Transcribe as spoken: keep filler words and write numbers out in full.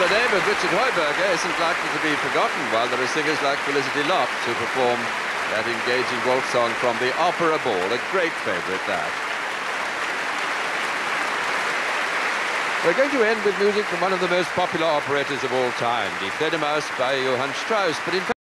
the name of Richard Heuberger isn't likely to be forgotten while there are singers like Felicity Lott who perform that engaging waltz song from the Opera Ball, a great favourite that. We're going to end with music from one of the most popular operettas of all time, Die Fledermaus by Johann Strauss, but in fact